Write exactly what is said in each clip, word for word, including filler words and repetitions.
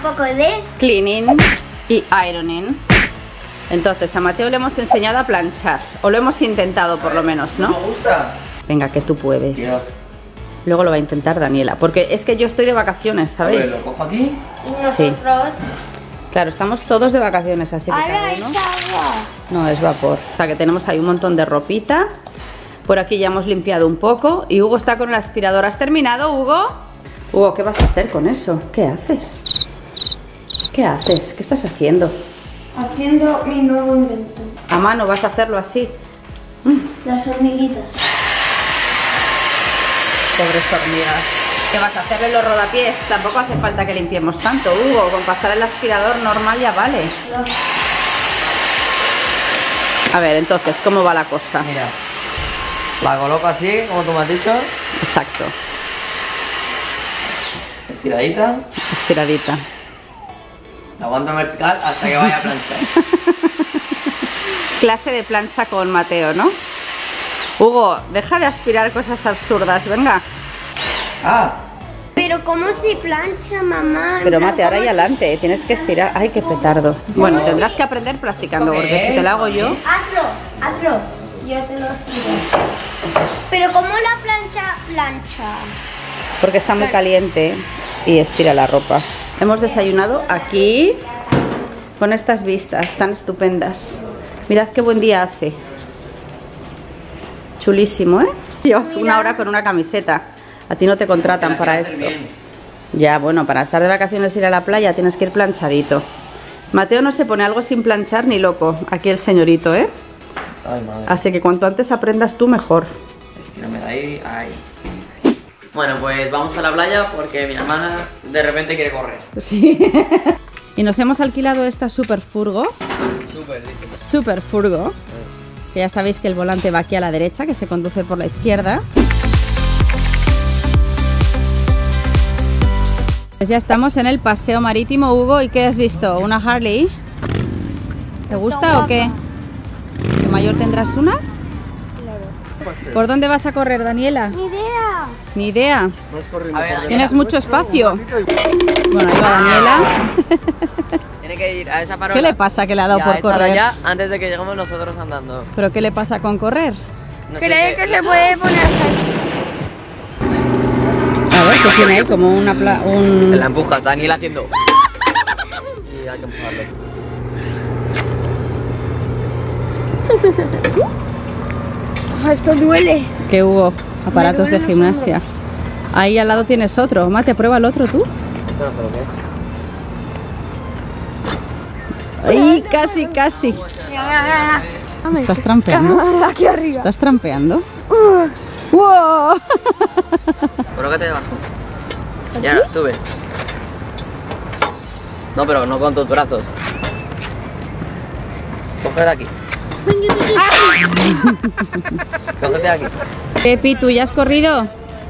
poco de cleaning y ironing. Entonces, a Mateo le hemos enseñado a planchar. O lo hemos intentado por lo menos, ¿no? Me gusta. Venga, que tú puedes. Tío. Luego lo va a intentar Daniela. Porque es que yo estoy de vacaciones, ¿sabéis? A ver, ¿lo cojo aquí? y nosotros. Claro, estamos todos de vacaciones, así que Ahora cada es uno... agua. No, es vapor. O sea que tenemos ahí un montón de ropita. Por aquí ya hemos limpiado un poco. Y Hugo está con el aspirador. ¿Has terminado, Hugo? Hugo, ¿qué vas a hacer con eso? ¿Qué haces? ¿Qué haces? ¿Qué estás haciendo? Haciendo mi nuevo invento. A mano vas a hacerlo así. Las hormiguitas. Pobres hormigas. ¿Qué vas a hacerle los rodapiés? Tampoco hace falta que limpiemos tanto, Hugo. Con pasar el aspirador normal ya vale. No. A ver, entonces, ¿cómo va la cosa? Mira. La coloco así, como tú me has dicho. Exacto. Estiradita. Estiradita. La aguanto en vertical hasta que vaya a planchar. Clase de plancha con Mateo, ¿no? Hugo, deja de aspirar cosas absurdas, venga. Ah. Pero ¿cómo se plancha, mamá? Pero Mate, ahora y adelante, tienes que estirar. Ay, qué petardo. Bueno, tendrás que aprender practicando, porque si te lo hago yo... Hazlo, hazlo. Yo te lo sigo. Pero ¿cómo la plancha plancha? Porque está muy caliente y estira la ropa. Hemos desayunado aquí con estas vistas tan estupendas. Mirad qué buen día hace. Chulísimo, ¿eh? Llevas una hora con una camiseta. A ti no te contratan para esto. Ya, bueno, para estar de vacaciones y ir a la playa tienes que ir planchadito. Mateo no se pone algo sin planchar ni loco. Aquí el señorito, ¿eh? Ay, madre. Así que cuanto antes aprendas tú, mejor. Estírame de ahí, ahí. Bueno, pues vamos a la playa porque mi hermana de repente quiere correr. Sí. Y nos hemos alquilado esta super furgo. Súper, dice. Super furgo. Que ya sabéis que el volante va aquí a la derecha, que se conduce por la izquierda. Pues ya estamos en el paseo marítimo, Hugo. ¿Y qué has visto? ¿Una Harley? ¿Te gusta o qué? ¿De mayor tendrás una? ¿Por dónde vas a correr, Daniela? Ni idea. Ni idea. A ver, ¿Tienes mucho espacio? Bueno, ahí va Daniela. tiene que ir a esa parola. ¿Qué le pasa que le ha dado Ya, por esa de correr? allá, antes de que lleguemos nosotros andando. ¿Pero qué le pasa con correr? No ¿Cree tiene que se puede poner hasta A ver, ¿qué tiene ahí? Como una pla un... Te la empujas, Daniel haciendo. Y hay que empujarlo. Ah, esto duele. ¿Qué hubo? Aparatos de gimnasia. Ahí al lado tienes otro. Mate, prueba el otro tú. Esto no sé lo que es. Ay, casi, casi. ¿Estás trampeando? Aquí arriba. ¿Estás trampeando? ¡Wow! Colócate debajo. Y ahora, sube. No, pero no con tus brazos. Coge de aquí. Cógete de aquí. Pepi, ¿tú ya has corrido?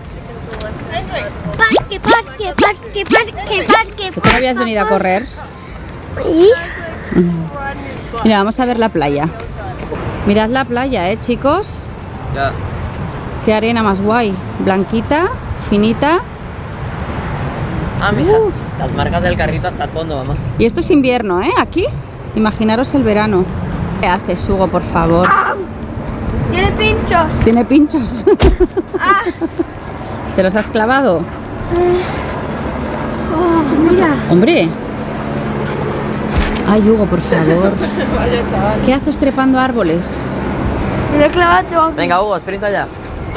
Parque, parque, parque, parque, parque. ¿Tú no habías venido a correr? ¿Y? Mira, vamos a ver la playa. Mirad la playa, ¿eh, chicos? Ya. Qué arena más guay. Blanquita, finita. Ah, mira. Uh. Las marcas del carrito hasta el fondo, mamá. Y esto es invierno, ¿eh? Aquí. Imaginaros el verano. ¿Qué haces, Hugo, por favor? ¡Ah! Tiene pinchos. ¿Tiene pinchos? ¡Ah! ¿Te los has clavado? Oh, mira. Hombre. Ay, Hugo, por favor. Vaya, chaval. ¿Qué haces trepando árboles? Me lo he clavado. Venga, Hugo, sprinta ya.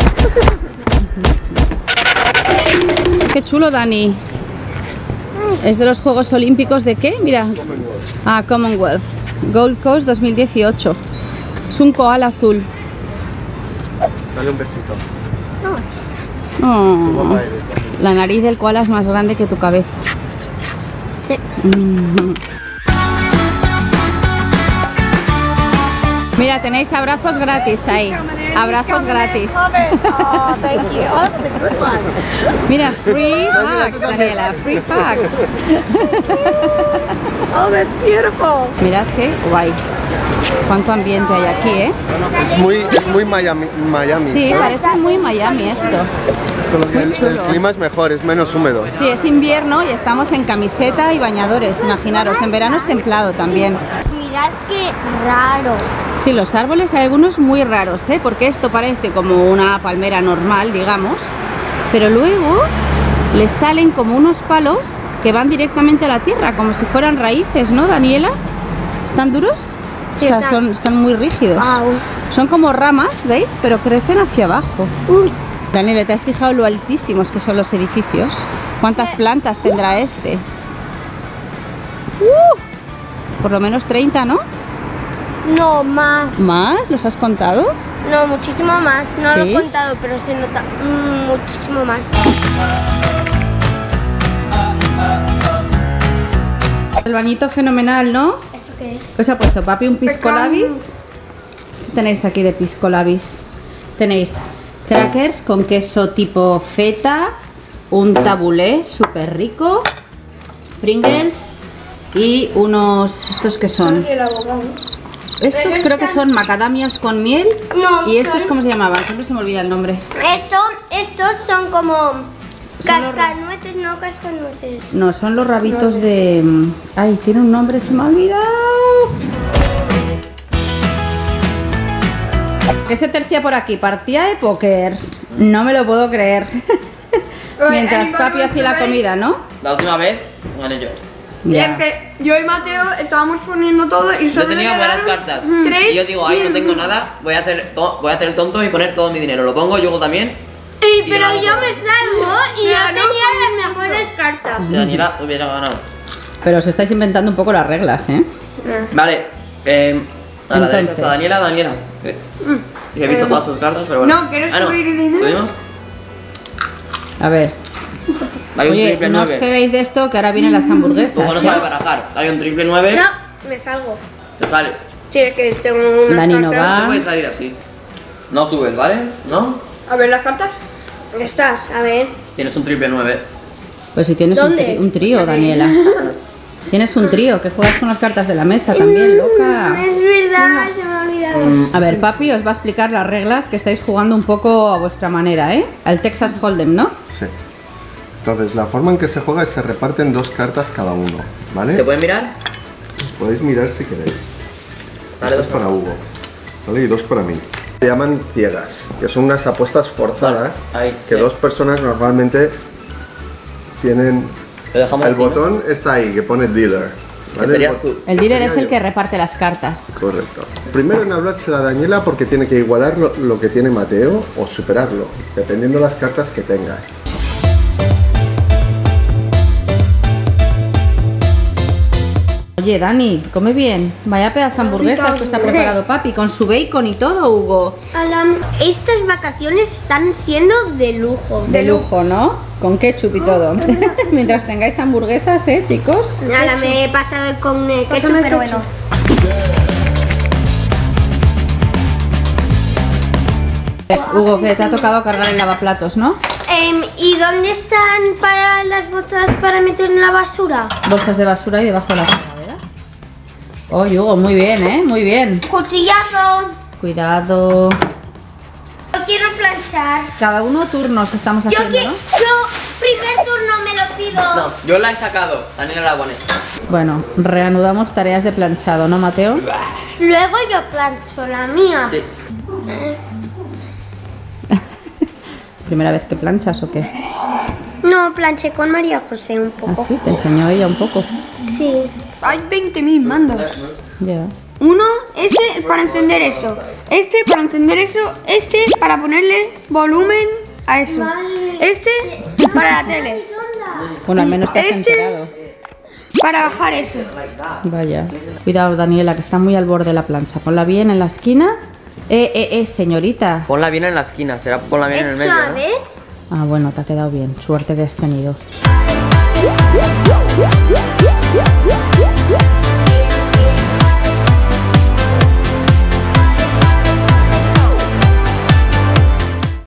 Qué chulo, Dani. ¿Es de los Juegos Olímpicos de qué? Mira. Ah, Commonwealth. Gold Coast dos mil dieciocho. Es un koala azul. Dale un besito. Oh, la nariz del koala es más grande que tu cabeza. Sí. Mm. Mira, tenéis abrazos gratis ahí. Abrazos gratis. Oh, thank you. Oh, that's a good one. Mira, free hugs, Daniela, free hugs. Oh, that's beautiful. Mirad qué guay. Cuánto ambiente hay aquí, ¿eh? Es muy, es muy Miami. Miami Sí, ¿sabes? parece muy Miami esto. Con lo que el, chulo. el clima es mejor, es menos húmedo. Sí, es invierno y estamos en camiseta y bañadores, imaginaros. En verano es templado también. Mirad qué raro. Sí, los árboles hay algunos muy raros, ¿eh? Porque esto parece como una palmera normal, digamos. Pero luego les salen como unos palos que van directamente a la tierra, como si fueran raíces, ¿no, Daniela? ¿Están duros? Sí, o sea, están. son, están muy rígidos. Wow. Son como ramas, ¿veis? Pero crecen hacia abajo. Uy. Daniela, ¿te has fijado lo altísimos que son los edificios? ¿Cuántas Sí. plantas tendrá este? Uh, por lo menos treinta, ¿no? No, más. ¿Más? ¿Los has contado? No, muchísimo más. No lo ¿Sí? he contado, pero se nota mm, muchísimo más. El bañito fenomenal, ¿no? ¿Esto qué es? ¿Qué os ha puesto papi? ¿Un pisco labis? ¿Qué tenéis aquí de pisco labis? Tenéis crackers con queso tipo feta, un tabulé súper rico, Pringles y unos... ¿Estos qué son? Estos creo que son macadamias con miel. No, ¿Y estos son- cómo se llamaban? Siempre se me olvida el nombre. Esto, estos son como Son los ra- cascanueces, no cascanueces. No, son los rabitos de... Ay, tiene un nombre, se me ha olvidado. ¿Qué se tercia por aquí? Partida de póker. No me lo puedo creer. Mientras papi hacía la comida, ¿no? La última vez gané yo. Y Ya. es que yo y Mateo estábamos poniendo todo y solo Yo tenía me buenas quedaron cartas. tres Y yo digo, ay, no y- tengo nada, voy a hacer to- voy a hacer el tonto y poner todo mi dinero. Lo pongo, yo también. Y, Y pero ganó yo todo. me salgo y yo Ganó tenía las mejores cartas. Si Daniela hubiera ganado. Pero os estáis inventando un poco las reglas, ¿eh? Vale, eh, a la derecha Entonces. está Daniela, Daniela. ¿Qué? Y he visto todas sus cartas, pero bueno. No, ¿quieres Ah, subir dinero? ¿Subimos? A ver. Hay un Oye, triple no os nueve. cebéis de esto que ahora vienen las hamburguesas. Como no ¿eh? sabe barajar, hay un triple nueve. No, me salgo. Te sale. Sí, es que tengo unas Dani no cartas. va. No puede salir así. No subes, ¿vale? ¿No? A ver las cartas. Estás, a ver. Tienes un triple nueve. Pues si tienes un, ¿Dónde? tri- un trío, Daniela. Tienes un trío, que juegas con las cartas de la mesa también, loca. Es verdad, se me ha olvidado. A ver, papi os va a explicar las reglas que estáis jugando un poco a vuestra manera, ¿eh? Al Texas Hold'em, ¿no? Sí. Entonces, la forma en que se juega es se reparten dos cartas cada uno, ¿vale? ¿Se puede mirar? Podéis mirar si queréis. Vale, Esta dos es para Hugo, ¿vale? Y dos para mí. Se llaman ciegas, que son unas apuestas forzadas Ahí, que sí. dos personas normalmente tienen... Lo dejamos El así, ¿no? botón está ahí, que pone dealer. Que ¿vale? serías bot- tú. El dealer sería es el yo. que reparte las cartas. Correcto. Primero en hablar será Daniela porque tiene que igualar lo, lo que tiene Mateo o superarlo, dependiendo de las cartas que tengas. Oye, Dani, come bien. Vaya pedazo de hamburguesas que os ha preparado papi, con su bacon y todo, Hugo. Alam, estas vacaciones están siendo de lujo. De lujo, ¿no? Con ketchup y todo. Mientras tengáis hamburguesas, ¿eh, chicos? Ahora me he pasado con eh, ketchup, Pásame pero ketchup. bueno. Hugo, que te ha tocado cargar el lavaplatos, ¿no? Em, ¿Y dónde están para las bolsas para meter en la basura? Bolsas de basura y debajo de la regadera. Oye, Hugo, muy bien, ¿eh? Muy bien. ¡Cuchillazo! Cuidado. Yo quiero planchar. Cada uno turnos estamos Yo, haciendo, que, ¿no? yo primer turno me lo pido. No, yo la he sacado. Daniela la pone. Bueno, reanudamos tareas de planchado, ¿no, Mateo? Luego yo plancho la mía. Sí. ¿Primera vez que planchas o qué? No, planché con María José un Ah, poco. sí, te enseñó ella un poco. Sí. Hay veinte mil mandos. Ya. Uno, este es para encender eso. Este para encender eso. Este para ponerle volumen a eso. Este para la tele. Bueno, al menos te has Este- enterado. Para bajar eso. Vaya. Cuidado, Daniela, que está muy al borde de la plancha. Ponla bien en la esquina. Eh, eh, eh, señorita. Ponla bien en la esquina, será ponla bien en el medio, ¿no? ¿Sabes? Ah, bueno, te ha quedado bien. Suerte que has tenido.